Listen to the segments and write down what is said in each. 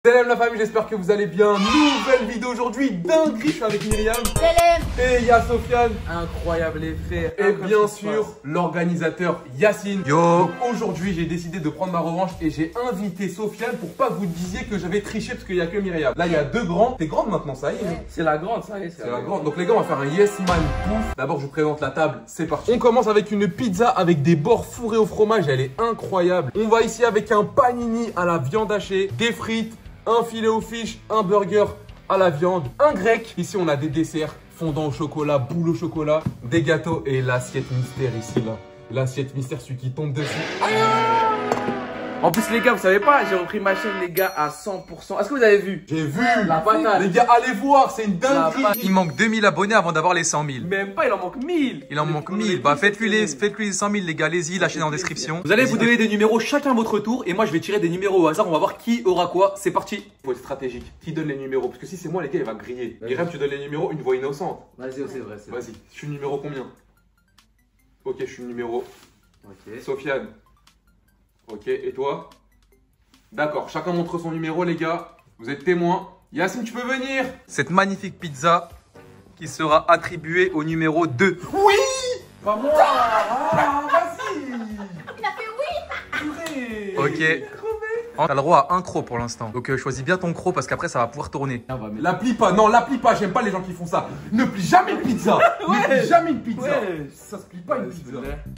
Salam la famille, j'espère que vous allez bien. Nouvelle vidéo aujourd'hui, dinguerie, je suis avec Myriam. Salam. Et il y a Sofiane. Incroyable effet. Et bien sûr, l'organisateur Yacine. Yo. Donc aujourd'hui, j'ai décidé de prendre ma revanche et j'ai invité Sofiane pour pas que vous disiez que j'avais triché parce qu'il y a que Myriam. Là, il y a deux grands. T'es grande maintenant, ça y est. Ouais. C'est la grande, ça y est. C'est la grande. Donc les gars, on va faire un Yes Man Pouf. D'abord, je vous présente la table. C'est parti. On commence avec une pizza avec des bords fourrés au fromage. Elle est incroyable. On va ici avec un panini à la viande hachée, des frites, un filet aux fiches, un burger à la viande, un grec. Ici, on a des desserts, fondant au chocolat, boule au chocolat, des gâteaux et l'assiette mystère ici, là. L'assiette mystère, celui qui tombe dessus. En plus, les gars, vous savez pas, j'ai repris ma chaîne, les gars, à 100%. Est-ce que vous avez vu? J'ai vu. La patate. Les gars, allez voir, c'est une dinguerie. Il manque 2000 abonnés avant d'avoir les 100 000. Même pas, il en manque 1000. Il en manque 1000. Bah faites-lui les 100 000 les gars, allez-y, la chaîne en description. Vous allez vous donner des numéros chacun votre tour et moi je vais tirer des numéros au hasard, on va voir qui aura quoi, c'est parti. Faut être stratégique. Qui donne les numéros? Parce que si c'est moi, les gars, il va griller. Myriam, tu donnes les numéros, une voix innocente. Vas-y, c'est vrai, c'est vrai. Vas-y, je suis le numéro combien? Ok, je suis le numéro. Ok. Sofiane. Ok, et toi? D'accord, chacun montre son numéro, les gars. Vous êtes témoins. Yacine, tu peux venir? Cette magnifique pizza qui sera attribuée au numéro 2. Oui! Pas moi! Ah, vas-y! Il a fait oui. Purée. Ok. T'as le droit à un croc pour l'instant. Donc choisis bien ton croc parce qu'après ça va pouvoir tourner. La plie pas, non, la plie pas, j'aime pas les gens qui font ça. Ne plie jamais une pizza! Ne plie jamais une pizza! Ouais. Ça se plie pas une pizza.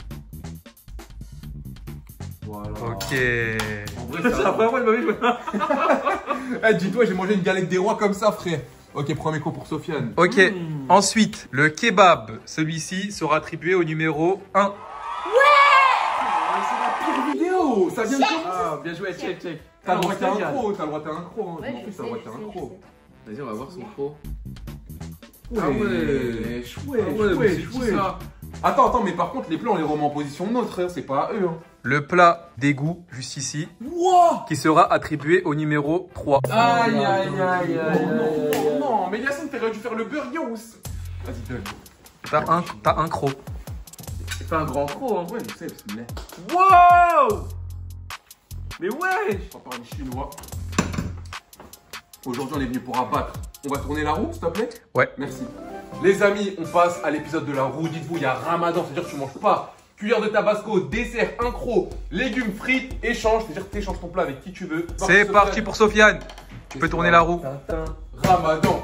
Voilà. Ok. En vrai, C'est ça la va. première fois de ma vie. Eh, dis-toi, j'ai mangé une galette des rois comme ça, frère. Ok, premier coup pour Sofiane. Ok. Ensuite, le kebab, celui-ci sera attribué au numéro 1. C'est la pire vidéo! Ça vient de commencer. Ah, bien joué, check. T'as le droit On à un régale. croc, t'as le droit à un croc. Hein. Ouais, En je plus, sais, t'as le droit je à un sais, croc. Vas-y, on va voir son pro. Ah ouais, chouette. Attends, mais par contre, les plats, on les remet en position neutre, hein. C'est pas à eux. Hein. Le plat d'égout, juste ici, Wouah! qui sera attribué au numéro 3. Aïe. Non, mais Yacine, t'aurais dû faire le burger ou... Vas-y, donne. T'as un croc. C'est pas un grand croc, hein. Ouais, je sais, parce que mais... Wow! Mais ouais! On va parler chinois. Aujourd'hui, on est venu pour abattre. On va tourner la roue, s'il te plaît? Ouais. Merci. Les amis, on passe à l'épisode de la roue. Dites-vous, il y a Ramadan, c'est-à-dire que tu manges pas. Cuillère de tabasco, dessert, un croc, légumes, frites, échange, c'est-à-dire que tu échanges ton plat avec qui tu veux. C'est parti pour Sofiane. Tu peux tourner la roue. Ramadan.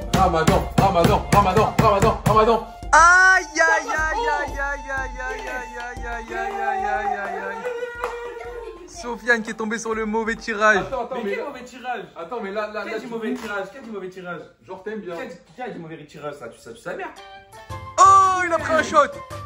Aïe aïe aïe aïe aïe aïe aïe aïe aïe aïe aïe aïe aïe. Sofiane qui est tombé sur le mauvais tirage. Attends, Mais quel mauvais tirage? Attends, mais là, Quel dit mauvais tirage? Genre, t'aimes bien. Qui a dit mauvais tirage, ça? Tu sais sa mère? Oh, il a pris un shot.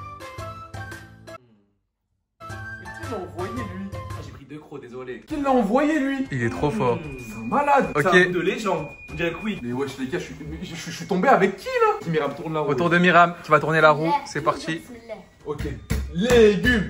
Mais qui l'a envoyé, lui? Ah, j'ai pris 2 crocs, désolé. Qui l'a envoyé, lui? Il est trop fort. C'est un malade. C'est un Ok, truc de légende. On dirait que oui. Mais wesh, les gars, je suis tombé avec qui, là? Qui Myriam tourne la roue. autour de Myriam, tu vas tourner la roue. C'est parti. Ok. Légumes.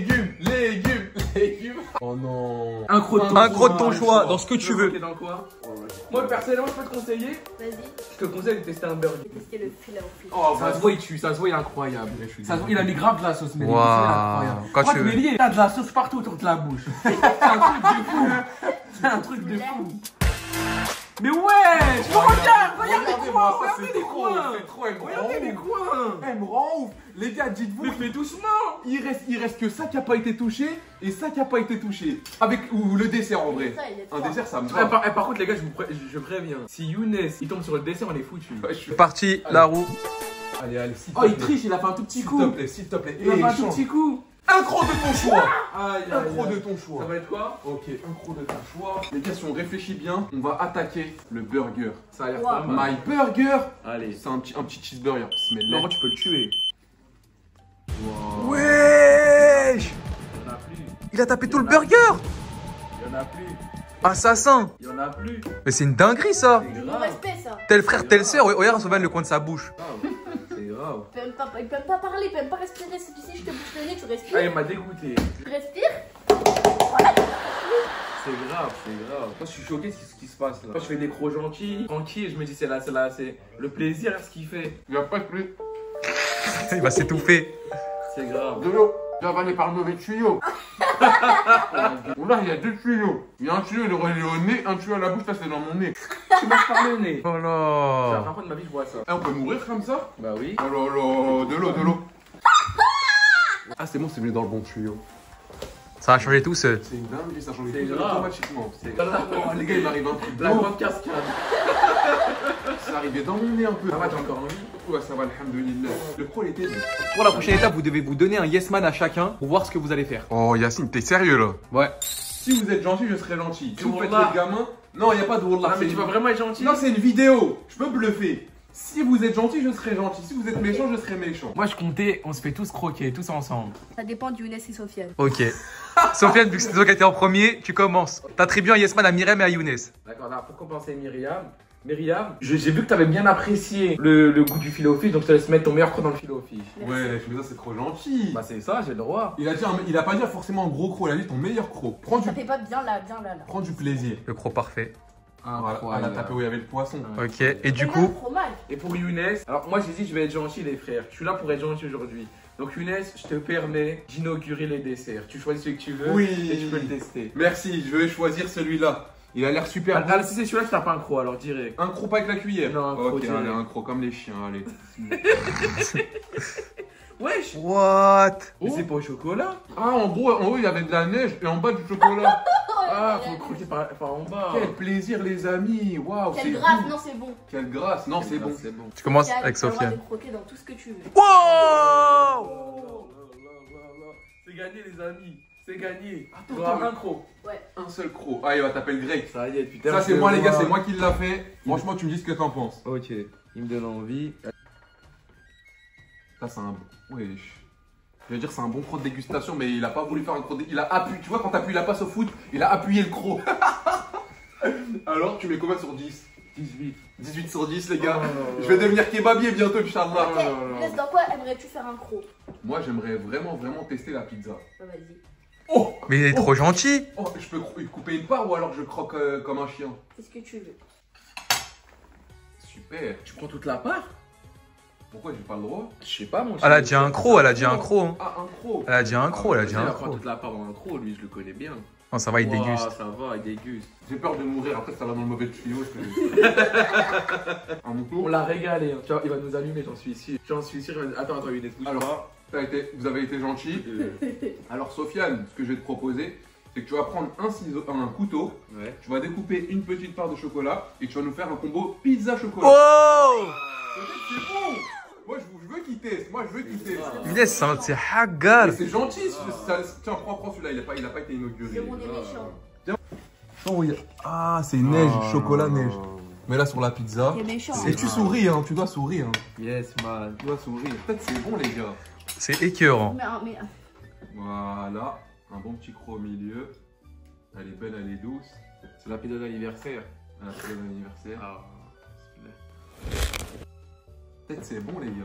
Oh non. Un croc de ton Un croc de choix. ton choix, dans ce que tu veux. T'es dans quoi? Moi, personnellement, je peux te conseiller. Vas-y, Je te conseille de tester un burger. tester le filet au filet. Oh, Ça se voit, il tue, ça se voit, il est incroyable. Ça se voit, il a mis grave de la sauce, mais il est Waouh. incroyable. Quand Moi, tu tu veux. mets lié, t'as de la sauce partout autour de la bouche. C'est un truc de fou. C'est un truc de fou. Mais ouais! Regarde les coins! Regardez les coins! C'est trop, elle me rend Regardez les ouf. coins! Elle me rend ouf. Les gars, dites-vous, Mais fais doucement! il reste que ça qui a pas été touché et ça qui a pas été touché. Avec, ou le dessert en vrai. Il est Un fort. dessert, ça me Ah, va. par contre, les gars, je préviens. Si Younes il tombe sur le dessert, on est foutu. Ouais, je suis- C'est parti, la roue. Allez, s'il te Oh, il plaît. triche, il a fait un tout petit S'il coup. te plaît, s'il te plaît. Il a fait un tout échange. petit coup. Un croc de ton choix. Aïe, Un aïe, croc aïe. de ton choix. Ça va être quoi? Ok, un croc de ton choix. Les gars, si on réfléchit bien, on va attaquer le burger. Ça a l'air Wow. pas mal. My burger. Allez. C'est un petit cheeseburger. Bismillah. Normalement, tu peux le tuer. Wow. Wesh. Il y en a plus. Il a tapé tout le burger. Il y en a plus. Assassin. Il y en a plus. Mais c'est une dinguerie ça. C'est C'est mon grave. respect, ça. Tel frère, telle sœur. Regarde Sofiane le coin de sa bouche. C'est grave. Il peut même pas parler, il peut même pas respirer. Si tu sais, je te bouge le nez, tu Ah, respires. il m'a dégoûté. Tu respires. C'est grave. Moi, je suis choqué de ce qui se passe là. Moi, je fais des crocs gentils, tranquille. Je me dis, c'est le plaisir, ce qu'il fait. Il n'y a pas de plus. Il va s'étouffer. C'est grave. De l'eau. J'ai avalé par le mauvais tuyau. Là, il y a 2 tuyaux. Il y a un tuyau, il est au nez, un tuyau à la bouche, là, c'est dans mon nez. Tu marches par le nez. Oh C'est la là. première fois de ma vie que je vois ça. Eh, on peut mourir comme ça? Bah oui. Oh là là, de l'eau. Ah, c'est bon, c'est venu dans le bon tuyau. Ça a changé tout seul. C'est une dinguerie, ça change C'est tout grave. automatiquement. C'est grave. Oh, les gars, il m'arrive un truc. La grande cascade. C'est arrivé dans mon nez un peu. Ça va, t'as encore envie? Ouais, ça va, alhamdoulilah. Le pro, il était bon. Pour la prochaine étape, vous devez vous donner un yes man à chacun pour voir ce que vous allez faire. Oh, Yacine, t'es sérieux là? Ouais. Si vous êtes gentil, je serai gentil. Si vous faites Wallah. les gamins, non, il n'y a pas de wallah. Ah, mais tu vas vraiment être gentil? Non, c'est une vidéo. Je peux bluffer. Si vous êtes gentil, je serai gentil. Si vous êtes méchant, je serai méchant. Moi, je comptais, on se fait tous croquer, tous ensemble. Ça dépend du Younes et Sofiane. Ok. Sofiane, vu que c'est toi qui as été en premier, tu commences. T'attribues un yes man à Myriam et à Younes. D'accord, là, pour compenser Myriam. Myriam, j'ai vu que t'avais bien apprécié le goût du filet au fish, donc je te laisse mettre ton meilleur croc dans le filet au fish. Ouais, mais ça, c'est trop gentil. Bah, c'est ça, j'ai le droit. Il a pas dit forcément un gros croc, il a dit ton meilleur croc. Ça fait pas bien là, là. Prends du plaisir. Le croc parfait. Voilà, elle a tapé où il y avait le poisson. Ok. Et du Regarde coup, le fromage. Et pour Younes, alors moi j'ai dit je vais être gentil les frères, je suis là pour être gentil aujourd'hui. Donc Younes, je te permets d'inaugurer les desserts. Tu choisis celui que tu veux Oui. et tu peux le tester. Merci, je vais choisir celui-là. Il a l'air super bon. Ah, si c'est celui-là, je tape pas un croc alors direct. Un croc pas avec la cuillère. Non, un croc Ok, direct. allez, un croc comme les chiens, allez. Wesh. what? Mais c'est pas au chocolat. Ah, en haut, il y avait de la neige et en bas du chocolat. Ah, faut le croquer par en bas. Quel plaisir, les amis. Waouh, c'est Quelle grâce, doux. non, c'est bon. Quelle grâce. Non, c'est bon. C'est bon. Tu commences Sofiane, avec t'as le droit Sofiane. de croquer dans tout ce que tu veux. Wow! C'est gagné les amis, c'est gagné. Attends, Tu auras attends. un croc. Ouais. Un seul croc. Ah, il va taper le grec. Ça y est, putain. Ça, c'est moi, les gars, c'est moi qui l'a fait. Franchement, tu me dis ce que t'en penses. Ok, il me donne envie. Ça, c'est un. Wesh. Je vais dire, c'est un bon croc de dégustation, mais il a pas voulu faire un croc de. Il a appuyé. Tu vois, quand t'appuies la passe au foot, il a appuyé le croc. Alors, tu mets combien sur 10? 18. 18 sur 10, les gars. Oh. Je vais devenir kebabier bientôt, Inch'Allah. Ok, Younes, dans quoi aimerais-tu faire un croc? Moi, j'aimerais vraiment tester la pizza. Bah, vas-y. Oh! Mais il est trop gentil. Oh, je peux couper une part ou alors je croque comme un chien? C'est ce que tu veux. Super. Tu prends toute la part? Pourquoi j'ai pas le droit? Je sais pas, mon Elle a dit un croc, elle a dit un croc. hein. Ah, un croc. Elle a dit un croc, elle a dit Il un va prendre croc. toute la part dans un croc, lui, je le connais bien. Non, ça va, il Ouah, déguste. Ça va, il déguste. J'ai peur de mourir, après ça va dans le mauvais tuyau. Je te À mon On tour. l'a régalé, hein. Tu vois, il va nous allumer, j'en suis sûr. J'en suis sûr. Attends, il est bouge Alors, vous avez été gentil. Alors, Sofiane, ce que je vais te proposer, c'est que tu vas prendre un couteau, Ouais. tu vas découper une petite part de chocolat et tu vas nous faire un combo pizza chocolat. Oh! C'est bon! Moi, je veux qu'il teste. Moi, je veux qu'il teste. Younes, c'est hagar. Mais c'est gentil. Tiens, prends celui-là. Il a pas été inauguré. Le monde est méchant. Oh, oui. Ah, c'est neige, chocolat neige. Mais là, sur la pizza. T'es méchant. Et tu souris, hein. Tu dois sourire. Hein. Yes, man. Tu dois sourire. Peut-être c'est bon, les gars. C'est écœurant. Mais Voilà. Un bon petit croc au milieu. Elle est belle, elle est douce. C'est la pizza d'anniversaire. Un très bon anniversaire. Ah, Peut-être c'est bon, les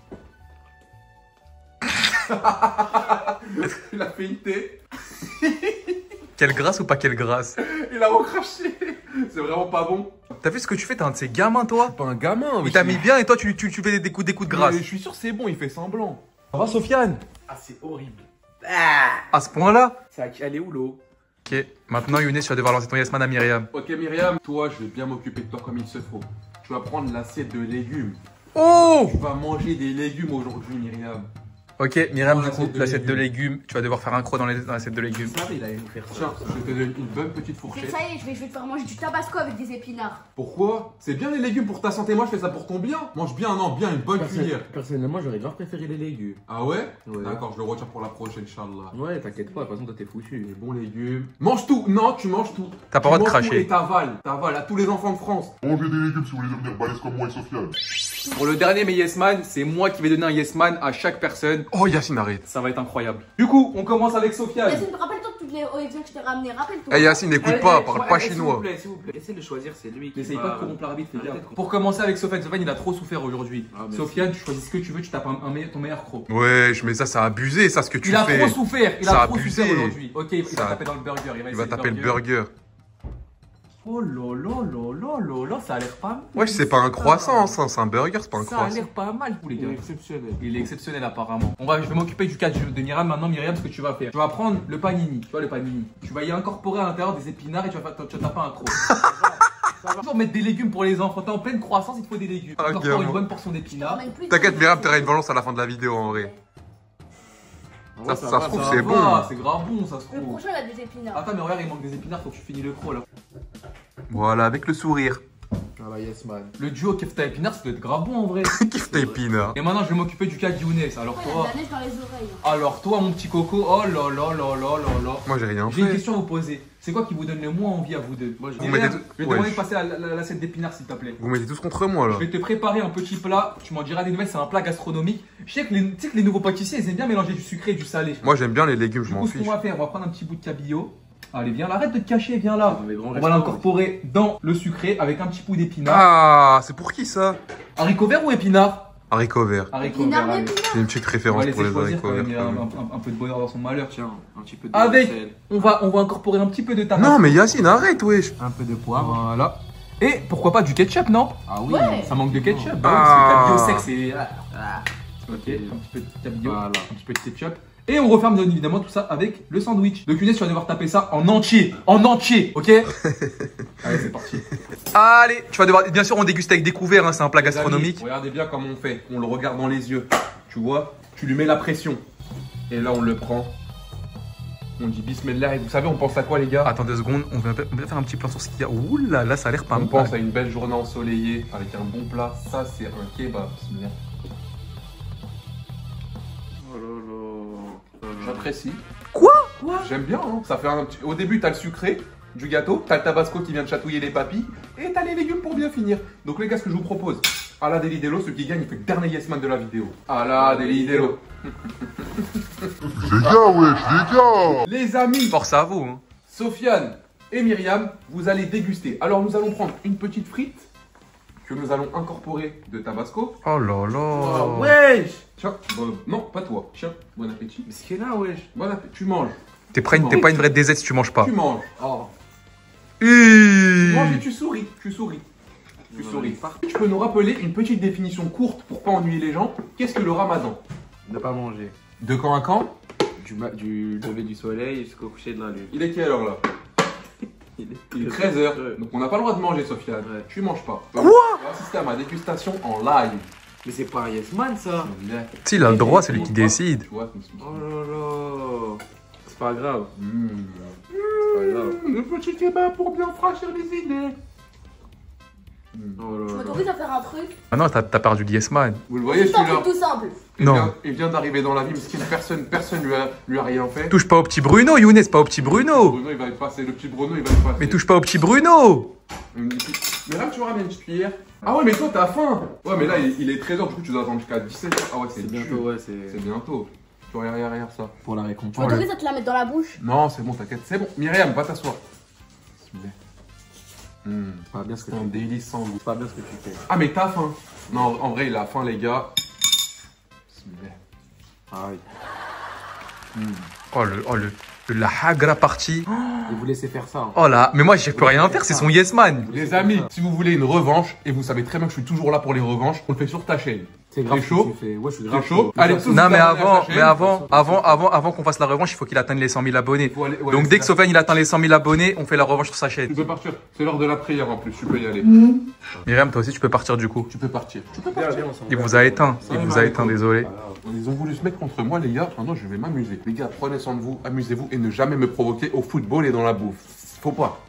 gars. Il a fait une thé. Quelle grâce ou pas quelle grâce? Il a recraché. C'est vraiment pas bon. T'as vu ce que tu fais? T'es un de ces gamins, toi? Pas un gamin. Il t'a mis bien et toi, tu fais des coups de grâce. Je suis sûr que c'est bon. Il fait semblant. Ça va, Sofiane? Ah, c'est horrible. À ce point-là? Elle est où l'eau? Ok, maintenant Younes, tu vas devoir lancer ton yes man à Myriam. Ok, Myriam. Toi, je vais bien m'occuper de toi comme il se faut. Tu vas prendre l'assiette de légumes. Oh! Tu vas manger des légumes aujourd'hui, Myriam. Ok, Myriam, Dans du coup, l'assiette de l'assiette de légumes, tu vas devoir faire un croc dans l'assiette de légumes. Je savais, il allait nous faire ça. Tiens, je te donne une bonne petite ça fourchette. y est, je vais te faire manger du tabasco avec des épinards. Pourquoi? C'est bien les légumes pour ta santé. Moi, je fais ça pour ton bien. Mange bien, non, bien, une bonne cuillère. Personnellement, j'aurais grave préféré les légumes. Ah ouais? Ouais. D'accord, je le retire pour la prochaine, Inch'Allah. Ouais, t'inquiète pas, de toute façon, toi, t'es foutu. Les bons légumes. Mange tout! Non, tu manges tout. T'as pas le droit de Tu manges tout cracher. Et t'avales. T'avales à tous les enfants de France. Mangez des légumes si vous voulez devenir balèze comme moi et Sofiane. Pour le dernier mes yes man, c'est moi qui vais donner un yes man à chaque personne. Oh, Yacine, arrête. Ça va être incroyable. Du coup, on commence avec Sofiane. Yacine, rappelle-toi de toutes les OFZ que je t'ai ramené. Rappelle-toi. Eh, Yacine, n'écoute pas, parle pas chinois. S'il vous plaît, essayez de choisir, c'est lui qui N'essaye va- pas de corrompre l'arbitre, fais bien. Arrêtez de Pour commencer avec Sofiane, Sofiane il a trop souffert aujourd'hui. Ah, merci. Sofiane, tu choisis ce que tu veux, tu tapes ton meilleur croc. Ouais, mais ça, c'est abusé, ça, ce que tu Il a fais. trop souffert, il Ça a a trop abusé. souffert aujourd'hui. Ok, il Ça- va taper dans le burger. Il va essayer taper le le burger. Oh là là là là là là, ça a l'air pas mal. Wesh, c'est pas un croissant, ça. C'est un burger, c'est pas un Ça a croissant. l'air pas mal, vous les Il est gars. exceptionnel. Il est exceptionnel apparemment. Je vais m'occuper du cas de Myriam maintenant. Myriam, ce que tu vas faire, tu vas prendre le panini. Tu vois le panini. Tu vas y incorporer à l'intérieur des épinards et tu vas taper un croc. Ça va toujours mettre des légumes pour les enfants. T'es en pleine croissance, il te faut des légumes. Ah, Incorpore ok, une bon. bonne portion d'épinards. T'inquiète, Myriam, t'auras une balance à la fin de la vidéo en vrai. Ça se trouve, c'est bon. C'est grave bon, ça se Le trouve. prochain, il a des épinards. Attends, mais regarde, il manque des épinards, faut que tu finis le croc là. Voilà, avec le sourire. Ah bah yes man. Le duo kefta épinard, ça doit être grave bon en vrai. Kiffe tes épinards. Et maintenant, je vais m'occuper du cas de Younes. Alors Il y a de toi, la neige dans les oreilles. alors toi, mon petit coco, oh là là là là là là. Moi, j'ai rien J'ai une fait. question à vous poser. C'est quoi qui vous donne le moins envie à vous deux? Moi, je Vous Myriam, mettez tout- je vais te ouais. demander de passer à l'assiette d'épinards s'il te plaît. Vous mettez tous contre moi là. Je vais te préparer un petit plat, tu m'en diras des nouvelles, c'est un plat gastronomique. Je sais que tu sais que les nouveaux pâtissiers, ils aiment bien mélanger du sucré et du salé. Moi, j'aime bien les légumes, je Du m'en coup, ce fiche. qu'on va faire, on va prendre un petit bout de cabillaud. Allez, viens là, arrête de te cacher, viens là. Dans les grands On va restaurants. l'incorporer dans le sucré avec un petit bout d'épinards. Ah, c'est pour qui ça? Haricots verts ou épinards? Haricots verts. Haricots Épinards, verts, allez. épinards. J'ai une petite On va référence laisser pour les choisir haricots quand verts. même, il y a quand même. un peu de bonheur dans son malheur. Tiens, un petit peu de Avec, sel. on va incorporer un petit peu de tabasco. Non, mais Yacine, arrête, wesh. Un peu de poivre, voilà. Et pourquoi pas du ketchup, non? Ah oui. Ouais. Ça manque de ketchup. Ah. Ouais, parce que cabillaud sec, c'est... Ok, un petit peu de cabillaud, Voilà. un petit peu de ketchup. Et on referme bien évidemment tout ça avec le sandwich. Donc Younes, tu vas devoir taper ça en entier, ok? Allez, c'est parti. Allez, tu vas devoir. Bien sûr, on déguste avec des couverts, hein, c'est un plat Les amis, gastronomique. regardez bien comment on fait. On le regarde dans les yeux. Tu vois, tu lui mets la pression. Et là, on le prend. On dit bismillah. Et vous savez, on pense à quoi, les gars? Attends 2 secondes, on va faire un petit plan sur ce qu'il y a. Ouh là là, ça a l'air pas On mal. pense à une belle journée ensoleillée avec un bon plat. Ça, c'est un kebab. Bismillah. Oh là là. J'apprécie. Quoi? J'aime bien. Hein. Ça fait Au début, t'as le sucré du gâteau, t'as le tabasco qui vient de chatouiller les papilles, et t'as les légumes pour bien finir. Donc les gars, ce que je vous propose, à la Delidello, celui qui gagne, il fait le dernier yes man de la vidéo. À la Delidello. Les gars, wesh, les gars. Les amis, Force à vous. Hein. Sofiane et Myriam, vous allez déguster. Alors nous allons prendre une petite frite que nous allons incorporer de tabasco. Oh là là. Wesh. Tiens, non, pas toi. Tiens, bon appétit. Mais ce qu'il y a là, wesh. Bon appétit. Tu manges. T'es pas une vraie DZ si tu manges pas. Tu manges. Oh. Tu Hi. manges et tu souris. Tu souris. Tu souris. Tu peux nous rappeler une petite définition courte pour pas ennuyer les gens. Qu'est-ce que le ramadan? Ne pas manger. De quand à quand? Du lever du soleil jusqu'au coucher de la lune. Il est quelle heure là? Il est 13h. Donc on n'a pas le droit de manger, Sofiane. Ouais. Tu manges pas. Quoi? Tu vas assister à ma dégustation en live. Mais c'est pas un yes man ça. Si, il a le droit, c'est lui qui décide. Tu vois, Oh là là. C'est pas grave. C'est pas grave. Le petit kebab pour bien franchir les idées. Oh là Je là. m'autorise à faire un truc. Ah non, t'as perdu le yes man. Vous le voyez Tout simple, celui-là? tout simple. Non. Il vient d'arriver dans la vie, mais personne lui a rien fait. Touche pas au petit Bruno, Younes, pas au petit Bruno. Bruno, il va le passer. Le petit Bruno, il va le passer. Mais touche pas au petit Bruno. Mais là, tu ramènes une petite cuillère. Ah ouais, mais toi, t'as faim. Ouais, mais là, il est 13h, du coup, tu dois attendre jusqu'à 17h. Ah ouais, c'est C'est dur. bientôt, ouais, C'est c'est. bientôt. Tu vois, regarde ça. Pour la Je récompense. m'autorise à te la mettre dans la bouche. Non, c'est bon, t'inquiète. C'est bon. Myriam, va t'asseoir. C'est pas bien ce que C'est un tu délice sans goût. C'est pas bien ce que tu fais. Ah, mais t'as faim. Non, en vrai, il a faim, les gars. Ah oui. Oh la hagra partie. Et vous laissez faire ça. Hein. Oh là, mais moi je peux rien faire, c'est son yes man. Les amis, si vous voulez une revanche, et vous savez très bien que je suis toujours là pour les revanches, on le fait sur ta chaîne. C'est grave T'es ce que chaud? tu fais. Ouais, je suis T'es grave chaud? Allez, tous Non vous mais abonnez à sa avant chaîne. qu'on fasse la revanche, il faut qu'il atteigne les 100 000 abonnés. Faut aller- ouais, Donc c'est dès que ça. Sofiane il atteint les 100 000 abonnés, on fait la revanche sur sa Tu chaîne. peux partir. C'est l'heure de la prière en plus, tu peux y aller. Myriam, toi aussi tu peux partir du coup. Tu peux partir. Viens, viens, on s'en Il va. vous a éteint, désolé. Ils ont voulu se mettre contre moi, les gars. Maintenant, je vais m'amuser. Les gars, prenez soin de vous, amusez-vous et ne jamais me provoquer au football et dans la bouffe. Faut pas.